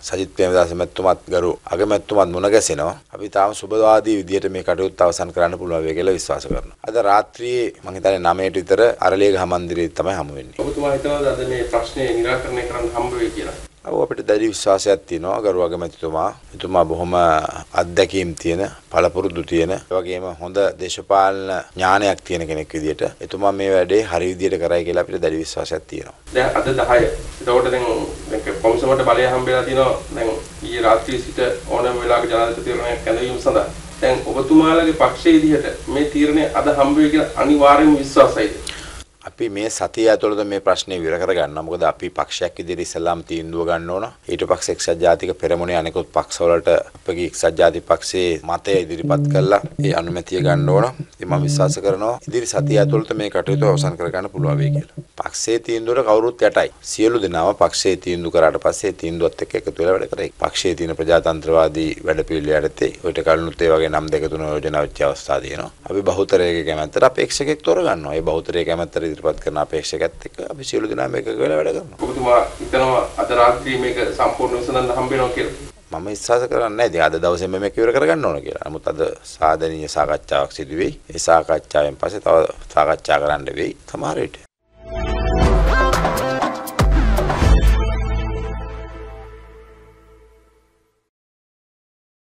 සජිත් ප්‍රේමදාස මැතිතුමත් ගරු අගමැතිතුමත් මුණ ගැසෙනවා. අපි තාම සුබවාදී විදියට මේ කටයුත්ත අවසන් කරන්න පුළුවන් වෙයි කියලා විශ්වාස කරනවා. අද රාත්‍රියේ මම හිතන්නේ 9ට විතර අරලියගහ මන්දිරයේ තමයි හමු වෙන්නේ. ඔබතුමා හිතනවාද අද මේ ප්‍රශ්නේ නිරාකරණය කරන්න හම්බ වෙයි කියලා? අපිට දැඩි විශ්වාසයක් තියෙනවා ගරු අගමැතිතුමා. එතුමා බොහොම අත්දැකීම් තියෙන, පළපුරුදු තියෙන, ඒ වගේම හොඳ දේශපාලන ඥානයක් තියෙන කෙනෙක් විදියට එතුමා මේ වැඩේ හරි විදියට කරයි කියලා අපිට දැඩි විශ්වාසයක් තියෙනවා. දැන් අද 10. ඒතකොට දැන් කොමිසමට බලය හම්බෙලා තිනවා. දැන් ඊයේ රාත්‍රියේ සිට ඕනෑම වෙලාවක ජනාධිපති තීරණයක් කැඳවීම සඳහා. දැන් ඔබතුමාලගේ පක්ෂයේ විදිහට මේ තීරණය අද හම්බ වෙයි කියලා අනිවාර්යයෙන්ම විශ්වාසයිද? අපි මේ සතිය ඇතුළත මේ ප්‍රශ්නේ විවර කරගන්නවා. මොකද අපි පක්ෂයක් විදිහට ඉස්සල්ලාම තීන්දුව ගන්න ඕන. ඊට පස්සේ එක්සත් ජාතික පෙරමුණේ අනෙකුත් පක්ෂවලට අපගේ එක්සත් ජාතික පක්ෂයේ මතය ඉදිරිපත් කළා. ඒ අනුමැතිය ගන්න ඕන. ඉතින් මම විශ්වාස කරනවා ඉදිරි සතිය ඇතුළත මේ කටයුතු අවසන් කරගන්න පුළුවන් වෙයි කියලා. පක්ෂයේ තීන්දුවට කවුරුත් යටයි. සියලු දෙනාම පක්ෂයේ තීන්දුව කරාට පස්සේ තීන්දුවත් එක්ක එකතු වෙලා වැඩ කරේ. පක්ෂයේ තියෙන ප්‍රජාතන්ත්‍රවාදී වැඩපිළිවෙල යටතේ ඔයිට කලිනුත් ඒ වගේ නම් දෙක තුන යෝජනා වෙච්ච අවස්ථා තියෙනවා. අපි බහුතරයේ කැමැත්තට අපේක්ෂකෙක් තෝරගන්නවා. ඒ බහුතරයේ කැමැත්තට ඉදිරිපත් කරන අපේක්ෂකයත් එක්ක අපි සියලු දෙනාම එකක වෙලා වැඩ කරනවා. ඔබතුමා හිතනවා අද රාත්‍රියේ මේක සම්පූර්ණ විසඳන්න හම්බ වෙනවා කියලා? මම විශ්වාස කරන්නේ නැහැ. ඉතින් අද දවසේම මේක ඉවර කරගන්න ඕන කියලා. නමුත් අද සාධනීය සාකච්ඡාවක් සිදු වෙයි. ඒ සාකච්ඡාවෙන් පස්සේ තව සාකච්ඡා කරන්න වෙයි. සමහර විට